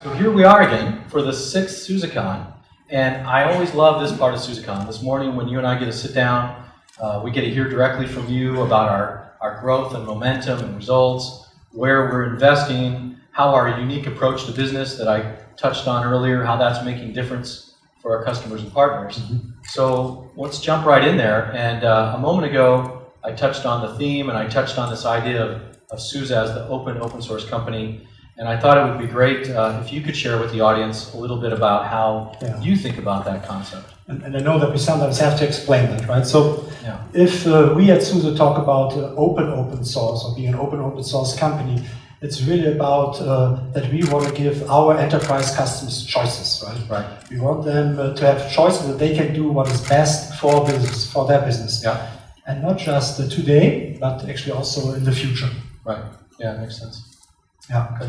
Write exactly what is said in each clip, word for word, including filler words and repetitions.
So here we are again for the sixth SUSECon, and I always love this part of SUSECon. This morning when you and I get to sit down, uh, we get to hear directly from you about our, our growth and momentum and results, where we're investing, how our unique approach to business that I touched on earlier, how that's making a difference for our customers and partners. Mm-hmm. So let's jump right in there. And uh, a moment ago, I touched on the theme and I touched on this idea of, of SUSE as the open, open source company. And I thought it would be great uh, if you could share with the audience a little bit about how yeah. you think about that concept. And, and I know that we sometimes have to explain that, right? So yeah. if uh, we at SUSE talk about uh, open open source or being an open open source company, it's really about uh, that we want to give our enterprise customers choices, right? Right. We want them uh, to have choices that they can do what is best for business, for their business. Yeah. And not just uh, today, but actually also in the future. Right. Yeah, that makes sense. Yeah. Okay.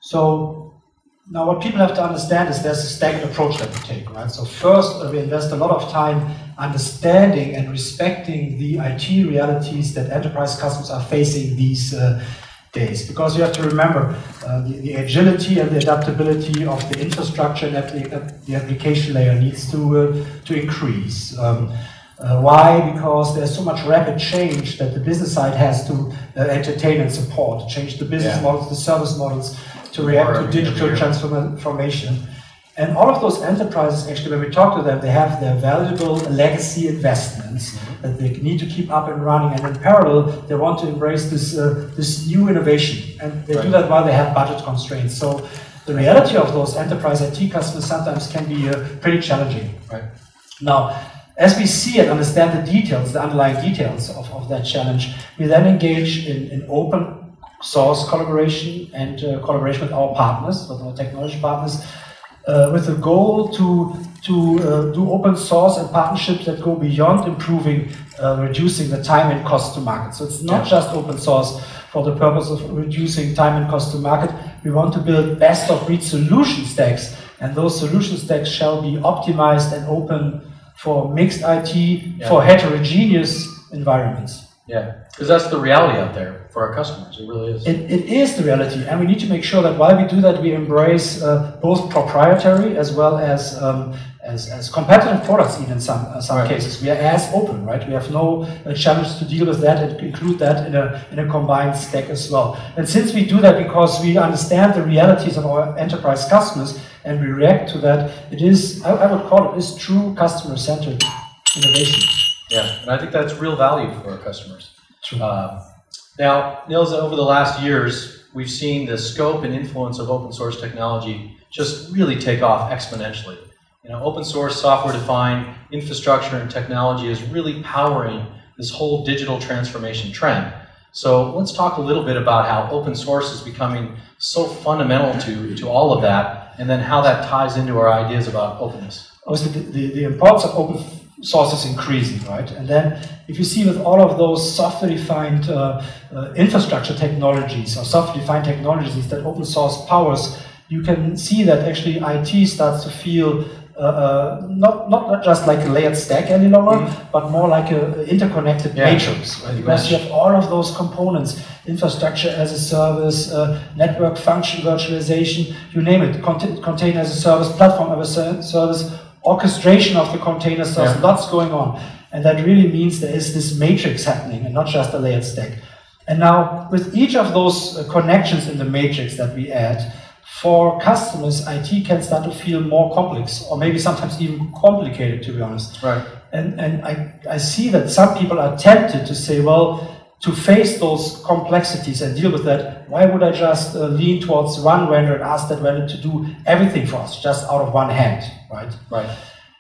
So now what people have to understand is there's a staggered approach that we take, right? So first uh, we invest a lot of time understanding and respecting the I T realities that enterprise customers are facing these uh, days. Because you have to remember uh, the, the agility and the adaptability of the infrastructure and the, the application layer needs to, uh, to increase. Um, Uh, why? Because there's so much rapid change that the business side has to uh, entertain and support, change the business yeah. models, the service models, to react to digital transformation. And all of those enterprises, actually, when we talk to them, they have their valuable legacy investments mm-hmm. that they need to keep up and running, and in parallel, they want to embrace this, uh, this new innovation. And they right. do that while they have budget constraints. So the reality of those enterprise I T customers sometimes can be uh, pretty challenging. Right. Now, as we see and understand the details, the underlying details of, of that challenge, we then engage in, in open source collaboration and uh, collaboration with our partners, with our technology partners, uh, with the goal to, to uh, do open source and partnerships that go beyond improving, uh, reducing the time and cost to market. So it's not yeah. just open source for the purpose of reducing time and cost to market. We want to build best of breed solution stacks, and those solution stacks shall be optimized and open for mixed I T, yeah. for heterogeneous environments. Yeah, because that's the reality out there for our customers. It really is. It, it is the reality, and we need to make sure that while we do that, we embrace uh, both proprietary as well as um, as, as competitive products. Even in some uh, some right. cases, we are as open, right? We have no uh, challenge to deal with that and include that in a in a combined stack as well. And since we do that because we understand the realities of our enterprise customers, and we react to that, it is, I, I would call it, is true customer-centered innovation. Yeah, and I think that's real value for our customers. True. Uh, now, Niels, over the last years, we've seen the scope and influence of open source technology just really take off exponentially. You know, open source software-defined infrastructure and technology is really powering this whole digital transformation trend. So let's talk a little bit about how open source is becoming so fundamental to, to all of that, and then how that ties into our ideas about openness. Obviously, the, the, the importance of open source is increasing, right? And then if you see with all of those software-defined uh, uh, infrastructure technologies or software-defined technologies that open source powers, you can see that actually I T starts to feel Uh, uh, not, not just like a layered stack any longer, mm-hmm. but more like an interconnected yeah. matrix. Right? Because you have all of those components, infrastructure as a service, uh, network function virtualization, you name it, Cont container as a service, platform as a service, orchestration of the containers, so there's yeah. lots going on. And that really means there is this matrix happening and not just a layered stack. And now with each of those uh, connections in the matrix that we add, for customers, I T can start to feel more complex, or maybe sometimes even complicated, to be honest. Right. And, and I, I see that some people are tempted to say, well, to face those complexities and deal with that, why would I just uh, lean towards one vendor and ask that vendor to do everything for us, just out of one hand, right? Right.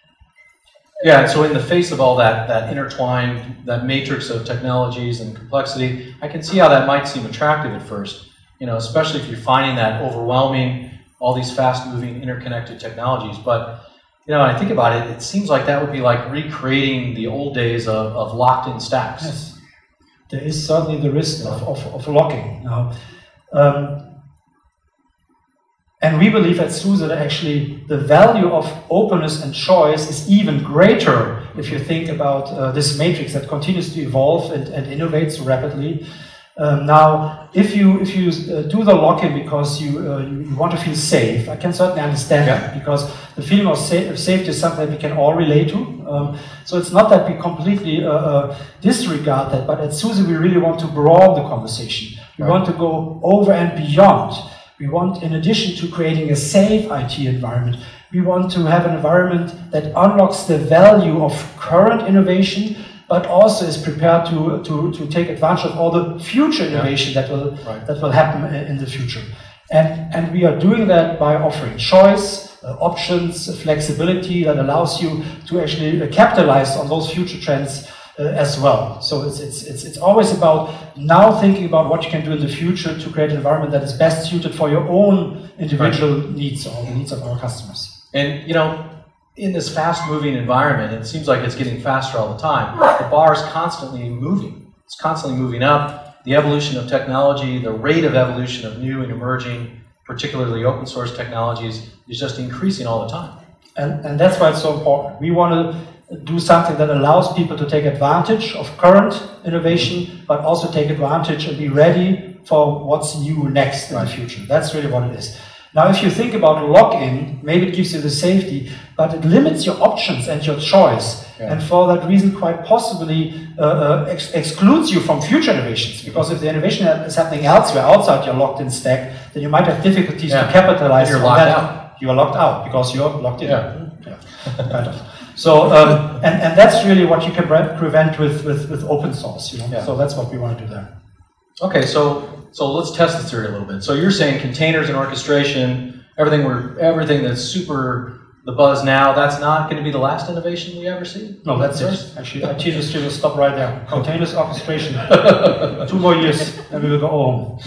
Yeah, and so in the face of all that, that intertwined, that matrix of technologies and complexity, I can see how that might seem attractive at first. You know, especially if you're finding that overwhelming, all these fast-moving, interconnected technologies. But, you know, when I think about it, it seems like that would be like recreating the old days of, of locked-in stacks. Yes. There is certainly the risk of, of, of locking. Now, um, and we believe at SUSE that actually the value of openness and choice is even greater if you think about uh, this matrix that continues to evolve and, and innovate so rapidly. Um, now, if you if you uh, do the lock-in because you, uh, you you want to feel safe, I can certainly understand yeah. that, because the feeling of, sa of safety is something that we can all relate to. Um, so it's not that we completely uh, uh, disregard that, but at SUSE we really want to broaden the conversation. We right. want to go over and beyond. We want, in addition to creating a safe I T environment, we want to have an environment that unlocks the value of current innovation, but also is prepared to, to, to take advantage of all the future innovation yeah. that will right. that will happen in the future. And, and we are doing that by offering choice, uh, options, flexibility that allows you to actually uh, capitalize on those future trends uh, as well. So it's, it's, it's, it's always about now thinking about what you can do in the future to create an environment that is best suited for your own individual right. needs or the needs of our customers. And, you know, in this fast-moving environment, it seems like it's getting faster all the time. The bar is constantly moving. It's constantly moving up. The evolution of technology, the rate of evolution of new and emerging, particularly open-source technologies, is just increasing all the time. And, and that's why it's so important. We want to do something that allows people to take advantage of current innovation, but also take advantage and be ready for what's new next in right. the future. That's really what it is. Now, if you think about lock-in, maybe it gives you the safety, but it limits your options and your choice. Yeah. And for that reason, quite possibly uh, uh, ex excludes you from future innovations. Because if the innovation is happening elsewhere, outside your locked-in stack, then you might have difficulties yeah. to capitalize you're on locked that. Out. You are locked out because you're locked in. Yeah. yeah. kind of. So, um, and, and that's really what you can pre prevent with, with, with open source. You know? Yeah. So that's what we want to do there. Okay, so so let's test this theory a little bit. So you're saying containers and orchestration, everything we're everything that's super the buzz now, that's not going to be the last innovation we ever see? No, that's it. Actually, I T industry will stop right there. Containers, orchestration. Two more years, and we will go home.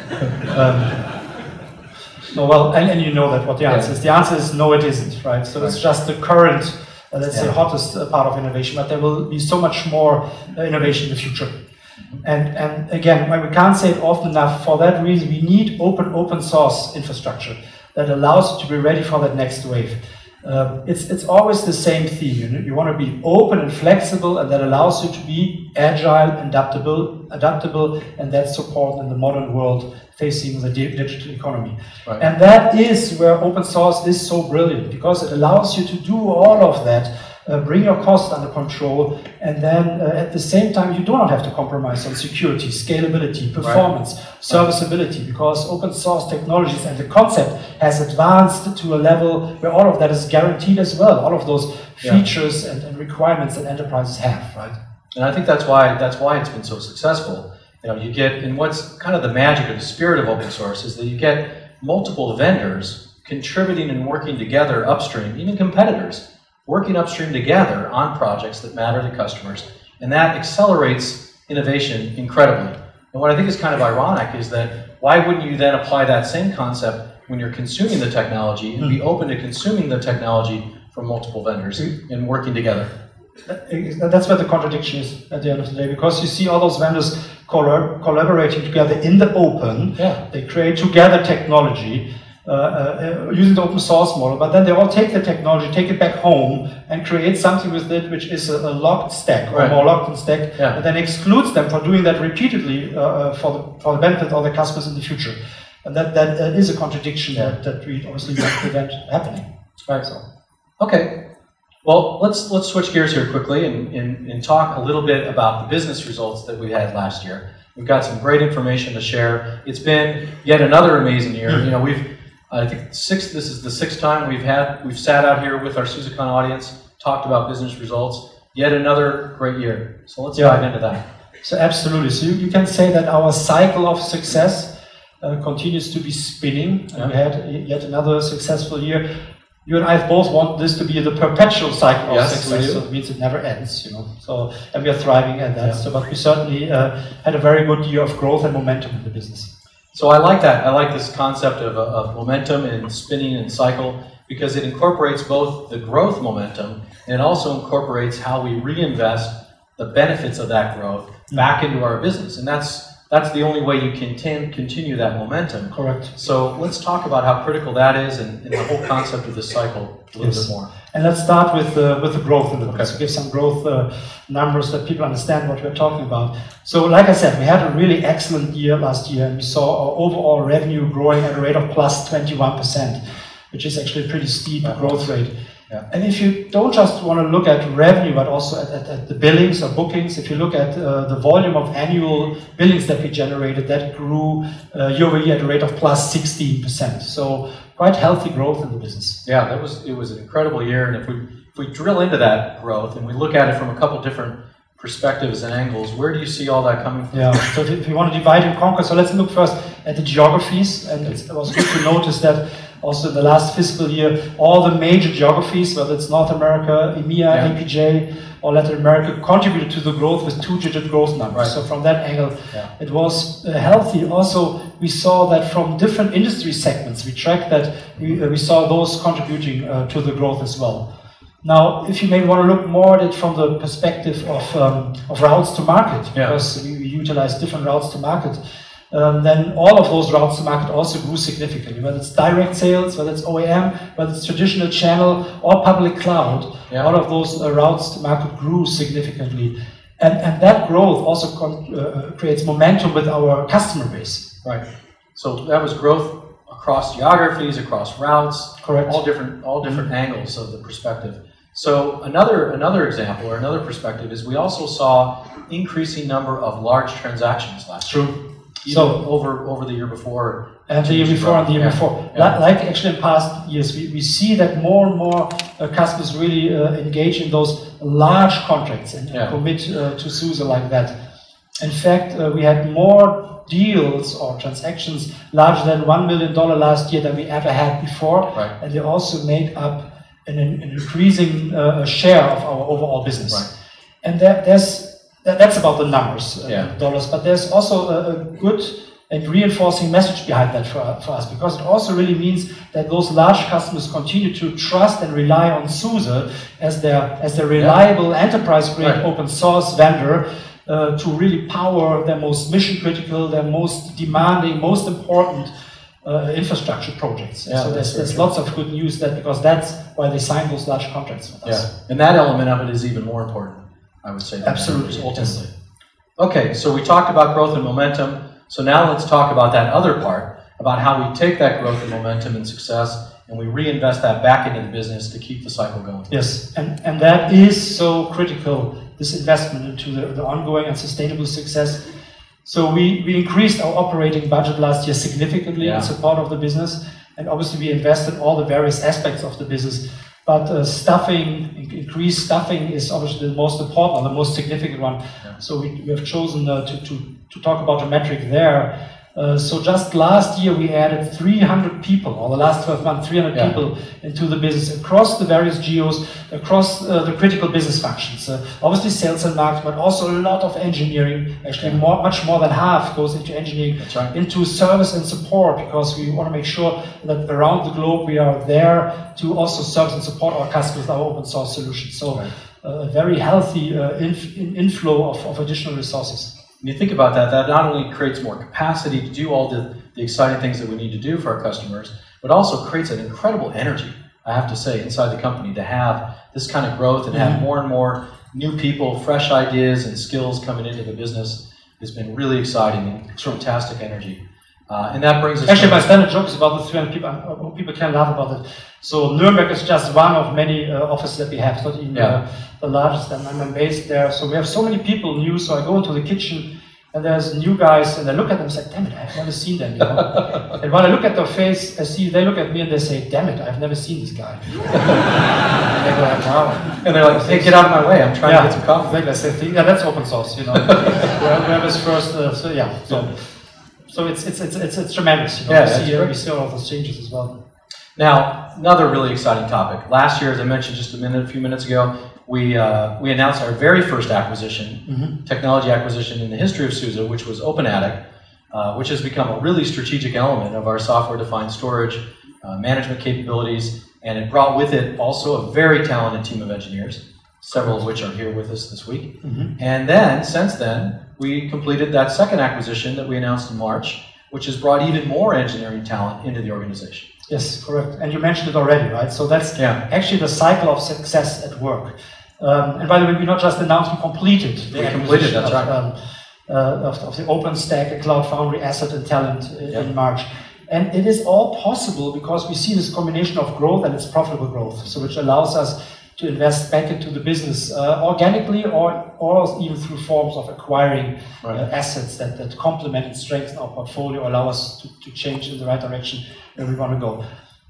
Um, no, well, and, and you know that what the answer yeah. is. The answer is no, it isn't, right? So right. it's just the current, uh, let's yeah. say, hottest uh, part of innovation, but there will be so much more uh, innovation in the future. And, and again, we can't say it often enough, for that reason we need open open source infrastructure that allows you to be ready for that next wave. Uh, it's, it's always the same theme. You know? You want to be open and flexible, and that allows you to be agile, adaptable, adaptable, and that's important in the modern world facing the digital economy. Right. And that is where open source is so brilliant, because it allows you to do all of that. Uh, bring your costs under control, and then uh, at the same time you do not have to compromise on security, scalability, performance, right. serviceability, because open source technologies and the concept has advanced to a level where all of that is guaranteed as well, all of those features yeah. and, and requirements that enterprises have, right? And I think that's why that's why it's been so successful. You know, you get, and what's kind of the magic or the spirit of open source is that you get multiple vendors contributing and working together upstream, even competitors, working upstream together on projects that matter to customers, and that accelerates innovation incredibly. And what I think is kind of ironic is that why wouldn't you then apply that same concept when you're consuming the technology and be open to consuming the technology from multiple vendors and working together? That's where the contradiction is at the end of the day, because you see all those vendors collab collaborating together in the open, yeah. they create together technology, Uh, uh, using the open source model, but then they all take the technology, take it back home, and create something with it which is a, a locked stack, or right. more locked stack, yeah. and then excludes them for doing that repeatedly uh, for, the, for the benefit of the customers in the future. And that, that uh, is a contradiction yeah. that, that we obviously want to prevent happening. Right. So, okay. Well, let's let's switch gears here quickly and, and, and talk a little bit about the business results that we had last year. We've got some great information to share. It's been yet another amazing year. You know, we've I think sixth, this is the sixth time we've had, we've sat out here with our SUSECon audience, talked about business results. Yet another great year. So let's yeah. dive into that. So absolutely. So you, you can say that our cycle of success uh, continues to be spinning. Yeah. And we had yet another successful year. You and I both want this to be the perpetual cycle of yes, success. So it means it never ends, you know. So, and we are thriving at that. Yeah. So, but we certainly uh, had a very good year of growth and momentum in the business. So I like that. I like this concept of, of momentum and spinning and cycle, because it incorporates both the growth momentum and it also incorporates how we reinvest the benefits of that growth back into our business. And that's that's the only way you can t- continue that momentum. Correct. So let's talk about how critical that is and, and the whole concept of this cycle a little Yes. bit more. And let's start with uh, with the growth in the business. Okay. Give some growth uh, numbers that people understand what we're talking about. So, like I said, we had a really excellent year last year, and we saw our overall revenue growing at a rate of plus twenty-one percent, which is actually a pretty steep Uh-huh. growth rate. Yeah. And if you don't just want to look at revenue, but also at, at, at the billings or bookings, if you look at uh, the volume of annual billings that we generated, that grew uh, year over year at a rate of plus sixteen percent. So quite healthy growth in the business. Yeah, that was it was an incredible year, and if we if we drill into that growth and we look at it from a couple different perspectives and angles, where do you see all that coming from? Yeah, so if, if you want to divide and conquer, so let's look first at the geographies, and it's, it was good to notice that also in the last fiscal year, all the major geographies, whether it's North America, E M E A, Yeah. A P J, or Latin America, contributed to the growth with two-digit growth numbers. Right. So from that angle, Yeah. it was uh, healthy. Also, we saw that from different industry segments, we tracked that, we, uh, we saw those contributing uh, to the growth as well. Now, if you maybe want to look more at it from the perspective of, um, of routes to market, Yeah. because we, we utilize different routes to market, um, then all of those routes to market also grew significantly, whether it's direct sales, whether it's O E M, whether it's traditional channel or public cloud, Yeah. all of those uh, routes to market grew significantly. And, and that growth also con uh, creates momentum with our customer base. Right. So that was growth across geographies, across routes, Correct. all different all different angles of the perspective. So another another example or another perspective is we also saw increasing number of large transactions last year. True. Even So- over over the year before. And the year before and the year Yeah. before. Yeah. Li- Like actually in past years, we, we see that more and more uh, customers really uh, engage in those large contracts and, and Yeah. commit uh, to SUSE like that. In fact, uh, we had more deals or transactions larger than one million dollars last year than we ever had before. Right. And they also make up an, an increasing uh, share of our overall business. Right. And that, there's, that, that's about the numbers, uh, Yeah. dollars, but there's also a, a good and reinforcing message behind that for, for us, because it also really means that those large customers continue to trust and rely on SUSE as their, as their reliable enterprise-grade Right. open source vendor uh, to really power their most mission-critical, their most demanding, most important uh, infrastructure projects. Yeah, so that's there's, very there's true. lots of good news there, because that's why they sign those large contracts with us. Yeah. And that element of it is even more important, I would say. than Absolutely. numbers, ultimately. Okay, so we talked about growth and momentum. So now let's talk about that other part, about how we take that growth and momentum and success and we reinvest that back into the business to keep the cycle going. Yes, and, and that is so critical, this investment into the, the ongoing and sustainable success. So we, we increased our operating budget last year significantly Yeah. in support of the business, and obviously we invested in all the various aspects of the business. But uh, staffing, increased staffing is obviously the most important, or the most significant one. Yeah. So we, we have chosen uh, to, to, to talk about a metric there. Uh, so just last year we added three hundred people, or the last twelve months, three hundred Yeah. people into the business across the various geos, across uh, the critical business functions. Uh, obviously sales and marketing, but also a lot of engineering. Actually, Yeah. more, much more than half goes into engineering, That's right. into service and support, because we want to make sure that around the globe we are there to also service and support our customers with our open source solutions. So Right. uh, a very healthy uh, inf in inflow of, of additional resources. When you think about that, that not only creates more capacity to do all the, the exciting things that we need to do for our customers, but also creates an incredible energy, I have to say, inside the company to have this kind of growth and have Mhm. more and more new people, fresh ideas and skills coming into the business has been really exciting and fantastic energy. Uh, and that brings us Actually, to my standard joke is about the three hundred people. Uh, people can laugh about it. So Nuremberg is just one of many uh, offices that we have. It's not even Yeah. uh, the largest, and I'm based there. So we have so many people new. So I go into the kitchen, and there's new guys, and I look at them and say, "Damn it, I've never seen them." You know? And when I look at their face, I see they look at me and they say, "Damn it, I've never seen this guy." And they go like, "Wow." and they're like, "Hey, get out of my way! I'm trying Yeah, to get some coffee." exactly. I say, "Yeah, that's open source." You know, whoever's first. Uh, so yeah. So. So it's it's it's it's, it's tremendous. You know, Yeah, we, that's see, uh, great. we see all of those changes as well. Now, another really exciting topic. Last year, as I mentioned just a minute, a few minutes ago, we uh, we announced our very first acquisition, Mm-hmm. technology acquisition in the history of SUSE, which was OpenAttic, uh, which has become a really strategic element of our software-defined storage uh, management capabilities, and it brought with it also a very talented team of engineers, several of which are here with us this week. Mm-hmm. And then, since then, we completed that second acquisition that we announced in March, which has brought even more engineering talent into the organization. Yes, correct. And you mentioned it already, right? So that's yeah. actually the cycle of success at work. Um, and by the way, we not just announced, we completed the we completed, that's of, right. um, uh, of, of the OpenStack and Cloud Foundry asset and talent in, yeah. in March. And it is all possible because we see this combination of growth and it's profitable growth, so which allows us to invest back into the business uh, organically or, or even through forms of acquiring right. uh, assets that, that complement and strengthen our portfolio, allow us to, to change in the right direction where we want to go.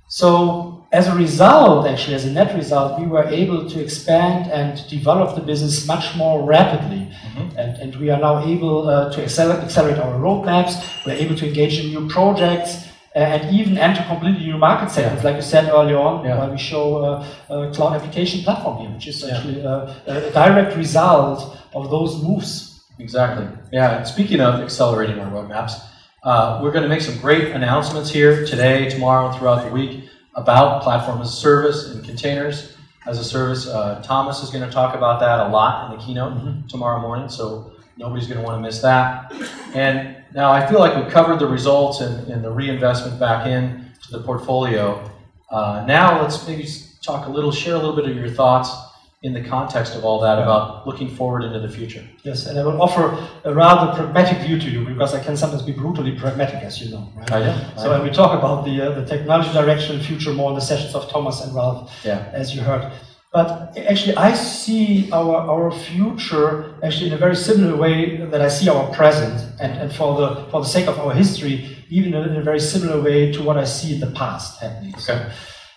So as a result, actually, as a net result, we were able to expand and develop the business much more rapidly. Mm-hmm. and, and we are now able uh, to accelerate, accelerate our roadmaps, we're able to engage in new projects, and even enter completely new market segments, yeah. like you said earlier on, yeah. while we show uh, a cloud application platform here, which is actually yeah. a, a direct result of those moves. Exactly. Yeah, and speaking of accelerating our roadmaps, uh, we're going to make some great announcements here today, tomorrow, throughout the week about platform as a service and containers as a service. Uh, Thomas is going to talk about that a lot in the keynote mm-hmm. tomorrow morning, so nobody's going to want to miss that. And now I feel like we've covered the results and, and the reinvestment back in to the portfolio. Uh, now let's maybe talk a little, share a little bit of your thoughts in the context of all that about looking forward into the future. Yes, and I will offer a rather pragmatic view to you because I can sometimes be brutally pragmatic, as you know. Right? I am. So when we talk about the, uh, the technology direction and future more in the sessions of Thomas and Ralph, yeah. as you heard. But actually, I see our, our future actually in a very similar way that I see our present, and, and for the for the sake of our history, even in a very similar way to what I see in the past happening. Okay.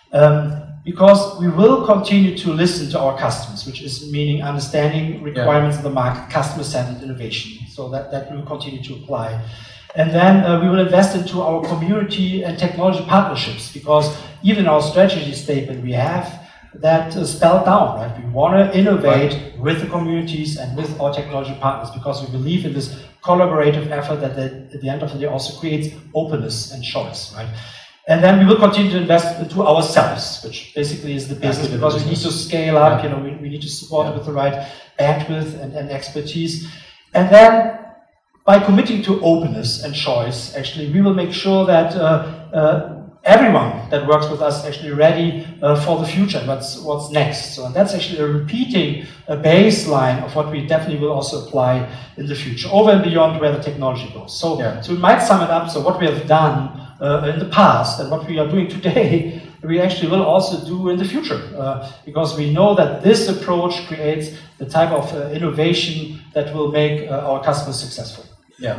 Um, because we will continue to listen to our customers, which is meaning understanding requirements yeah. of the market, customer-centered innovation. So that, that will continue to apply. And then uh, we will invest into our community and technology partnerships, because even in our strategy statement we have that uh, spelled down, right? We want to innovate right. with the communities and with our technology partners, because we believe in this collaborative effort that at the end of the day also creates openness and choice, right? And then we will continue to invest into ourselves, which basically is the business, yeah, because we need to scale up, yeah. you know, we, we need to support yeah. it with the right bandwidth and, and expertise. And then by committing to openness and choice, actually, we will make sure that uh, uh, everyone that works with us is actually ready uh, for the future, what's, what's next. So that's actually a repeating a baseline of what we definitely will also apply in the future, over and beyond where the technology goes. So, yeah. so we might sum it up, so what we have done Uh, in the past and what we are doing today, we actually will also do in the future, uh, because we know that this approach creates the type of uh, innovation that will make uh, our customers successful. Yeah,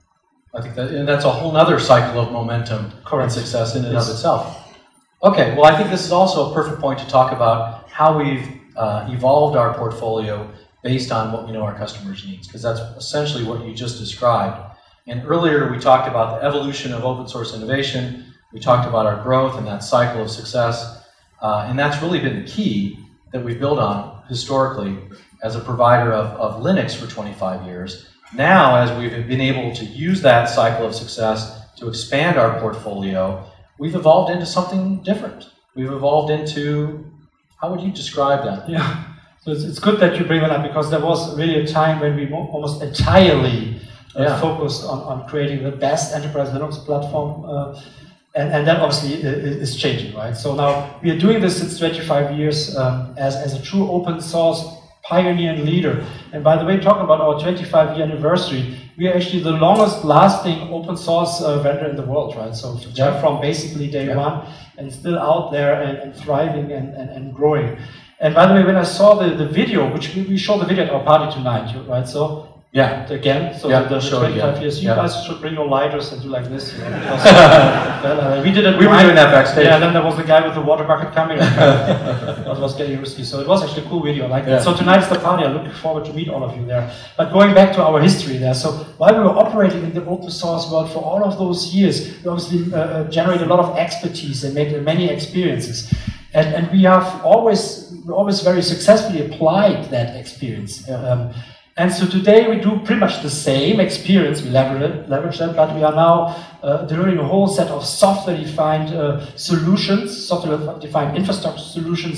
I think that, and that's a whole other cycle of momentum Correct. and success in and yes. of itself. Okay, well, I think this is also a perfect point to talk about how we've uh, evolved our portfolio based on what we know our customers' needs, because that's essentially what you just described. And earlier we talked about the evolution of open source innovation, we talked about our growth and that cycle of success, uh, and that's really been the key that we've built on historically as a provider of, of Linux for twenty-five years. Now, as we've been able to use that cycle of success to expand our portfolio, we've evolved into something different. We've evolved into, how would you describe that? Yeah, so it's, it's good that you bring that up, because there was really a time when we almost entirely Uh, yeah. focused on, on creating the best enterprise Linux platform, uh, and, and that obviously is, is changing, right? So now we are doing this since twenty-five years um, as, as a true open source pioneer and leader. And by the way, talking about our twenty-five year anniversary, we are actually the longest lasting open source uh, vendor in the world, right? So yeah. from basically day yeah. one and still out there and, and thriving and, and, and growing. And by the way, when I saw the, the video, which we, we showed the video at our party tonight, right? So yeah, again, so yeah, the, the twenty-five years, you yeah. guys should bring your lighters and do like this. You know, because, uh, we did it. We were doing that backstage. Yeah, and then there was the guy with the water bucket coming. That was getting risky. So it was actually a cool video. I like yeah. it. So tonight's the party. I'm looking forward to meet all of you there. But going back to our history there, so while we were operating in the open source world for all of those years, we obviously uh, generated a lot of expertise and made many experiences. And, and we have always, we always very successfully applied that experience. Um, And so today we do pretty much the same experience, we leverage, leverage that, but we are now uh, delivering a whole set of software-defined uh, solutions, software-defined infrastructure solutions,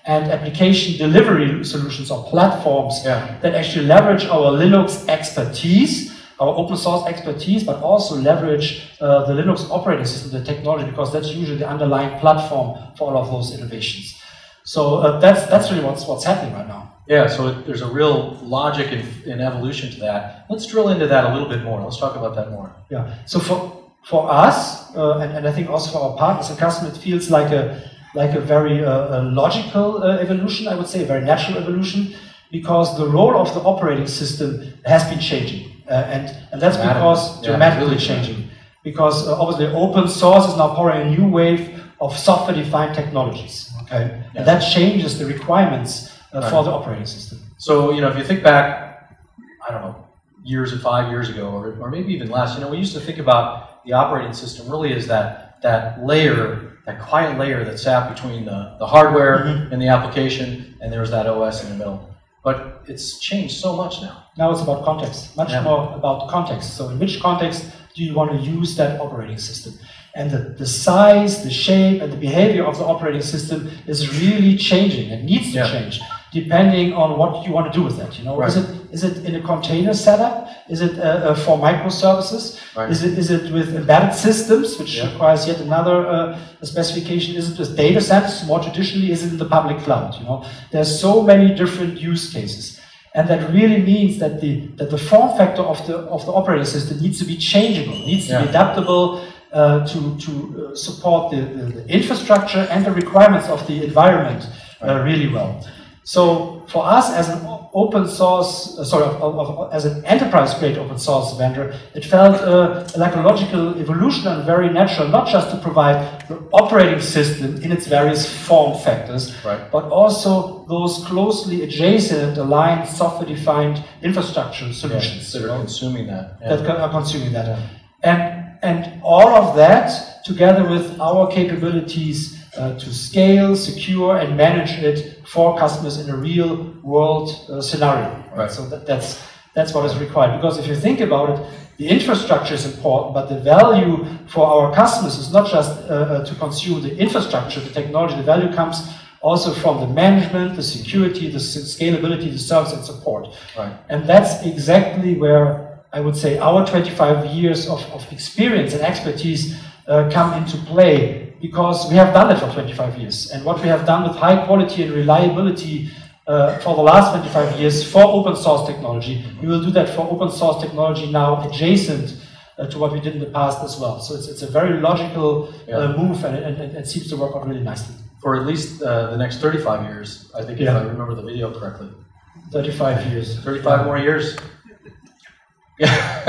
and application delivery solutions or platforms Yeah. that actually leverage our Linux expertise, our open source expertise, but also leverage uh, the Linux operating system, the technology, because that's usually the underlying platform for all of those innovations. So uh, that's that's really what's what's happening right now. Yeah, so it, there's a real logic and, and evolution to that. Let's drill into that a little bit more. Let's talk about that more. Yeah. So for for us, uh, and, and I think also for our partners and customers, it feels like a like a very uh, a logical uh, evolution. I would say a very natural evolution, because the role of the operating system has been changing. Uh, and, and that's because Yeah, dramatically really changing. Because uh, obviously open source is now powering a new wave of software-defined technologies. Okay, Yeah. and that changes the requirements uh, Right. for the operating system. So, you know, if you think back, I don't know, years and five years ago, or, or maybe even less, you know, we used to think about the operating system really as that, that layer, that quiet layer that sat between the, the hardware Mm-hmm. and the application, and there was that O S in the middle. But it's changed so much now. Now it's about context, much Yeah. more about context. So in which context do you want to use that operating system? And the, the size, the shape, and the behavior of the operating system is really changing and needs to Yeah. change depending on what you want to do with that. You know, Right. is it is it in a container setup? Is it uh, uh, for microservices? Right. Is it is it with embedded systems, which Yeah. requires yet another uh, specification? Is it with data centers? More traditionally, is it in the public cloud? You know, there's so many different use cases. And that really means that the that the form factor of the of the operating system needs to be changeable, needs to Yeah. be adaptable uh, to to uh, support the, the, the infrastructure and the requirements of the environment uh, really well. So for us as an open source, uh, sorry, of, of, as an enterprise-grade open source vendor, it felt uh, like a logical evolution and very natural, not just to provide the operating system in its various form factors, Right. but also those closely adjacent and aligned software-defined infrastructure solutions Yeah, that are consuming that. Yeah. that are consuming that. And, and all of that, together with our capabilities uh, to scale, secure, and manage it for customers in a real-world uh, scenario. Right. So that, that's, that's what is required. Because if you think about it, the infrastructure is important, but the value for our customers is not just uh, uh, to consume the infrastructure, the technology. The value comes also from the management, the security, the s- scalability, the service and support. Right. And that's exactly where I would say our twenty-five years of, of experience and expertise uh, come into play, because we have done it for twenty-five years. And what we have done with high quality and reliability uh, for the last twenty-five years for open source technology, we will do that for open source technology now adjacent uh, to what we did in the past as well. So it's, it's a very logical Yeah. uh, move, and, and, and it seems to work out really nicely. For at least uh, the next thirty-five years, I think, if Yeah. I remember the video correctly. thirty-five years. thirty-five Yeah. more years. Yeah.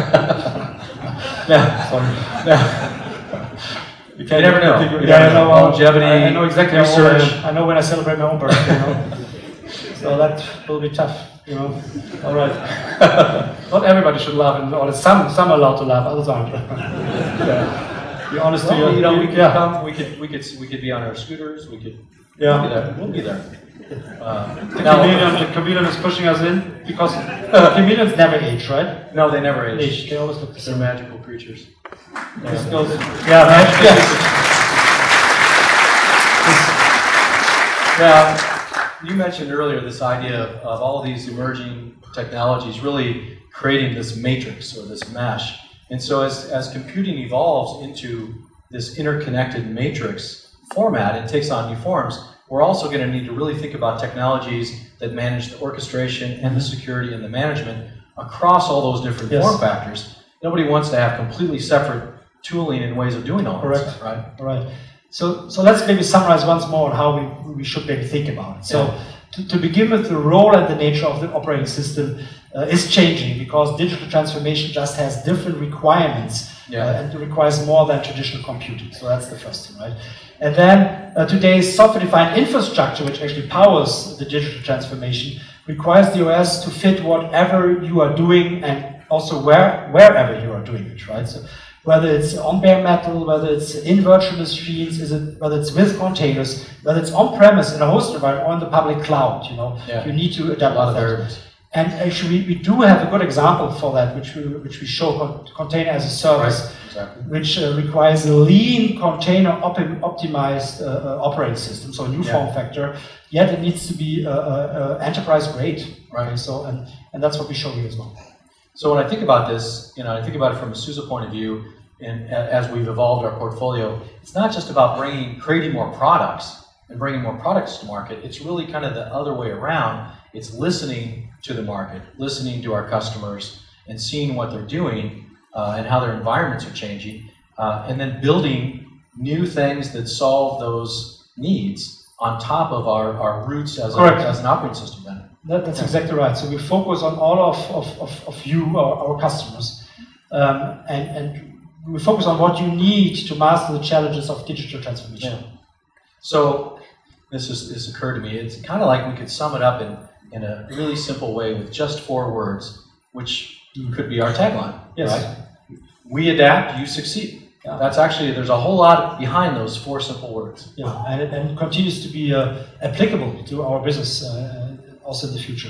yeah. Sorry. Yeah. You never know. You Yeah, never I know. know. Longevity, I, I know exactly how old I research. am. I know when I celebrate my own birthday. You know? So that will be tough. You know. All right. Not everybody should laugh, and or some some are allowed to laugh, others aren't. Yeah. Be honest Well, to you. you know, we could yeah. come. We could. We could. We could be on our scooters. We could. Yeah. We'll be there. We'll be there. Uh, The now- chameleon, the chameleon is pushing us in because uh, chameleons never age, right? No, they never age. Age. They always look the They're same. magical creatures. This Yeah. goes. Yeah, magic. Now, you mentioned earlier this idea of, of all these emerging technologies really creating this matrix or this mesh. And so as, as computing evolves into this interconnected matrix format and takes on new forms, we're also going to need to really think about technologies that manage the orchestration and the security and the management across all those different Yes. form factors. Nobody wants to have completely separate tooling and ways of doing all Correct. this stuff, right? All right. So, so let's maybe summarize once more on how we, we should maybe think about it. So, Yeah. to, to begin with, the role and the nature of the operating system uh, is changing, because digital transformation just has different requirements Yeah. uh, and it requires more than traditional computing. So that's the first thing, right? And then uh, today's software-defined infrastructure, which actually powers the digital transformation, requires the O S to fit whatever you are doing and also where wherever you are doing it, right? So whether it's on bare metal, whether it's in virtual machines, is it whether it's with containers, whether it's on-premise in a host environment or in the public cloud, you know, Yeah. you need to A adapt lot of with that. variables. And actually, we, we do have a good example for that, which we which we show con container as a service. Right. exactly. which uh, requires a lean container op optimized uh, uh, operating system, so a new yeah. form factor. Yet it needs to be uh, uh, uh, enterprise grade, right? Okay, so and and that's what we show you as well. So when I think about this, you know, I think about it from a SUSE point of view, and as we've evolved our portfolio, it's not just about bringing, creating more products and bringing more products to market. It's really kind of the other way around. It's listening to the market, listening to our customers, and seeing what they're doing uh, and how their environments are changing, uh, and then building new things that solve those needs on top of our, our roots as, a, as an operating system vendor. That, that's yeah. exactly right. So we focus on all of, of, of, of you, our, our customers, um, and, and we focus on what you need to master the challenges of digital transformation. Yeah. So this, is, this occurred to me. It's kind of like we could sum it up in, in a really simple way with just four words, which could be our tagline. Yes. Right? We adapt, you succeed. Yeah. That's actually, there's a whole lot behind those four simple words. Yeah, and it, and it continues to be uh, applicable to our business uh, also in the future.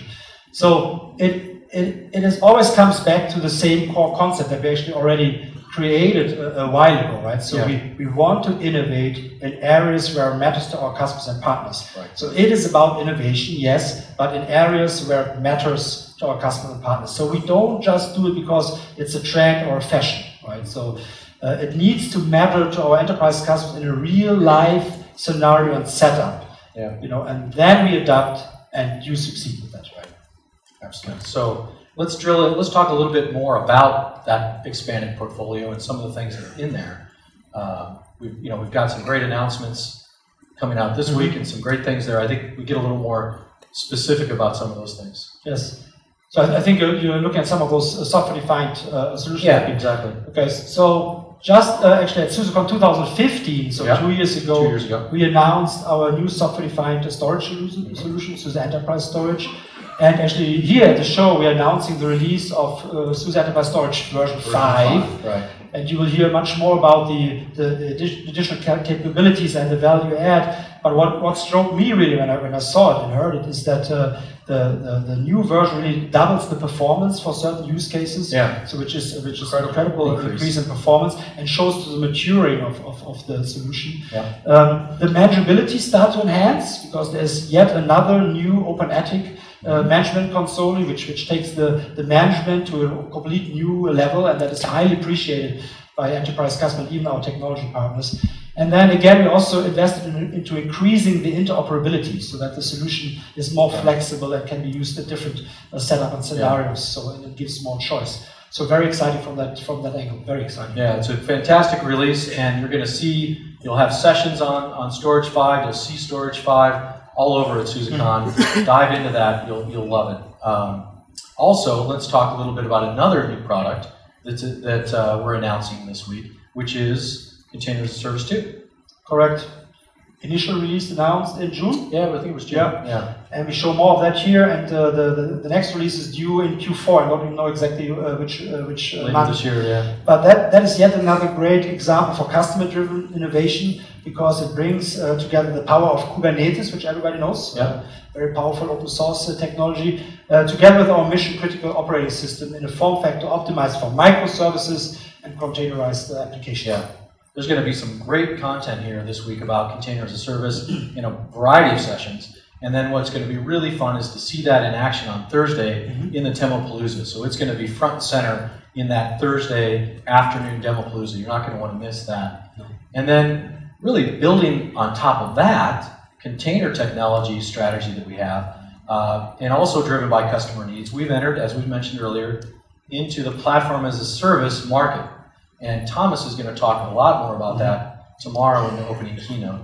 So it, it, it is always comes back to the same core concept that we actually already created a, a while ago, right? So yeah. we, we want to innovate in areas where it matters to our customers and partners. Right. So it is about innovation, yes, but in areas where it matters to our customers and partners. So we don't just do it because it's a trend or a fashion, right? So uh, it needs to matter to our enterprise customers in a real life scenario and setup, yeah. you know, and then we adapt and you succeed with that, right? Absolutely. So let's drill it. Let's talk a little bit more about that expanded portfolio and some of the things that are in there. Uh, we've, you know, we've got some great announcements coming out this week and some great things there. I think we get a little more specific about some of those things. Yes. So I, I think you're, you're looking at some of those uh, software-defined uh, solutions. Yeah, exactly. Okay. So just uh, actually at SUSECon two thousand fifteen, so yeah. two years ago, two years ago, we announced our new software-defined storage solution, mm-hmm. solution, SUSE Enterprise Storage. And actually, here at the show, we are announcing the release of uh, SUSE Enterprise Storage version five. Right. And you will hear much more about the, the, the additional capabilities and the value add. But what, what struck me really when I, when I saw it and heard it is that uh, the, the, the new version really doubles the performance for certain use cases. Yeah. So which is, which is incredible, an incredible increase. increase in performance and shows to the maturing of, of, of the solution. Yeah. Um, the manageability starts to enhance because there's yet another new OpenATIC Uh, management console, which, which takes the, the management to a complete new level, and that is highly appreciated by enterprise customers, even our technology partners. And then again, we also invested in, into increasing the interoperability so that the solution is more flexible and can be used at different uh, setup and scenarios, yeah. so it gives more choice. So very exciting from that from that angle, very exciting. Yeah, it's a fantastic release, and you're going to see, you'll have sessions on, on Storage five, you'll see Storage five all over at SUSECon. Dive into that, you'll, you'll love it. Um, also, let's talk a little bit about another new product that's, that uh, we're announcing this week, which is Containers as a Service two. Correct. Initial release announced in June. Yeah, I think it was June. Yeah. yeah. And we show more of that here, and uh, the, the the next release is due in Q four. I don't even know exactly uh, which uh, which uh, Later month. this year, yeah. But that that is yet another great example for customer-driven innovation because it brings uh, together the power of Kubernetes, which everybody knows, yeah. uh, very powerful open source uh, technology, uh, together with our mission-critical operating system in a form factor optimized for microservices and containerized uh, applications. Yeah. There's going to be some great content here this week about Container as a Service in a variety of sessions. And then what's going to be really fun is to see that in action on Thursday mm-hmm. in the Demopalooza. So it's going to be front and center in that Thursday afternoon Demopalooza. You're not going to want to miss that. No. And then really building on top of that container technology strategy that we have, uh, and also driven by customer needs, we've entered, as we mentioned earlier, into the platform as a service market. And Thomas is going to talk a lot more about that tomorrow in the opening keynote.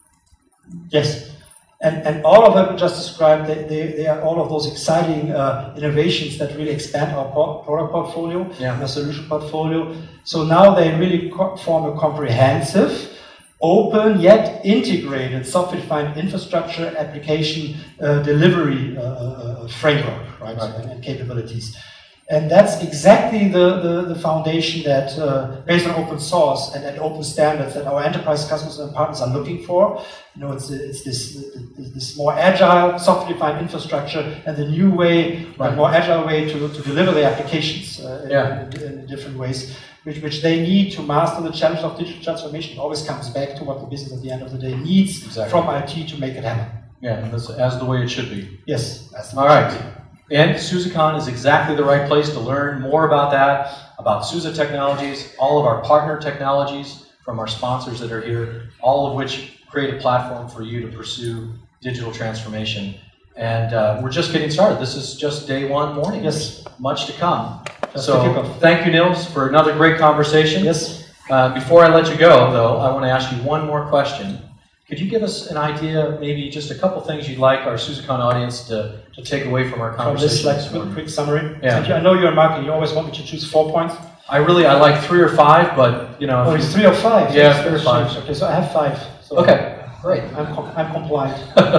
Yes, and, and all of them just described, they, they, they are all of those exciting uh, innovations that really expand our product portfolio, yeah. and our solution portfolio. So now they really co form a comprehensive, open yet integrated software-defined infrastructure application uh, delivery uh, uh, framework, right, right. And, and capabilities. And that's exactly the, the, the foundation that, uh, based on open source and, and open standards, that our enterprise customers and partners are looking for. You know, it's, it's this, this more agile, software-defined infrastructure and the new way, right. a more agile way to, to deliver the applications uh, yeah. in, in, in different ways. which, which they need to master the challenge of digital transformation. It always comes back to what the business at the end of the day needs Exactly. from I T to make it happen. Yeah, and that's as the way it should be. Yes. That's the All right. And SUSECON is exactly the right place to learn more about that, about SUSE technologies, all of our partner technologies from our sponsors that are here, all of which create a platform for you to pursue digital transformation. And uh, we're just getting started. This is just day one morning. Yes. Much to come. Just so the kickoff. thank you, Nils, for another great conversation. Yes. Uh, before I let you go, though, I want to ask you one more question. Could you give us an idea, maybe just a couple things you'd like our SUSECON audience to, to take away from our From conversation? this like this quick, morning? quick summary. Yeah. Thank you. I know you're in marketing. You always want me to choose four points. I really, I like three or five, but, you know. Oh, if it's you- three or five. Yeah, three or five. Okay, so I have five. So Okay, great. I'm, com I'm compliant.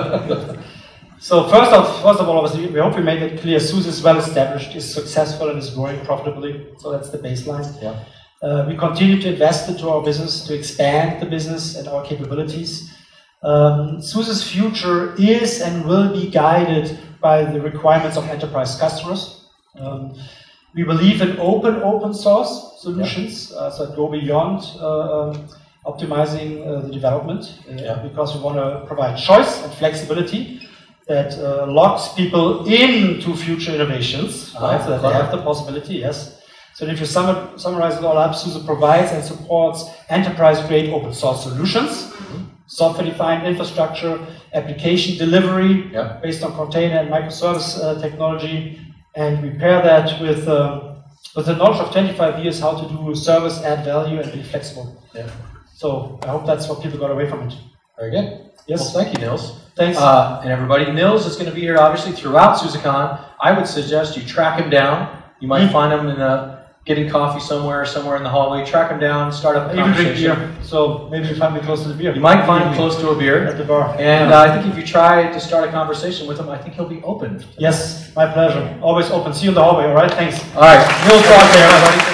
So first of, first of all, obviously, we hope we make it clear SUSE is well established, is successful, and is growing profitably. So that's the baseline. Yeah. Uh, we continue to invest into our business, to expand the business and our capabilities. Um, SUSE's future is and will be guided by the requirements of enterprise customers. Um, we believe in open, open source solutions, yeah. uh, so that go beyond uh, um, optimizing uh, the development, uh, Yeah. because we want to provide choice and flexibility that uh, locks people into future innovations, Ah, right? So that they clever. have the possibility, yes. So if you sum summarize it all up, SUSE provides and supports enterprise-grade open source solutions, mm-hmm. software-defined infrastructure, application delivery Yeah. based on container and microservice uh, technology, and we pair that with um, with the knowledge of twenty-five years how to do service, add value, and be flexible. Yeah. So I hope that's what people got away from it. Very good. Yes. Well, thank you, Nils. Thanks. Uh, and everybody, Nils is going to be here obviously throughout SUSECON. I would suggest you track him down. You might Mm. find him in a, getting coffee somewhere, somewhere in the hallway. Track him down, start up a I even drink conversation. beer, so maybe you find me close to the beer. You might find him close to a beer. at the bar. And Yeah. uh, I think if you try to start a conversation with him, I think he'll be open. Yes, my pleasure. Always open. See you in the hallway, all right? Thanks. All right, Nils Brock there, everybody.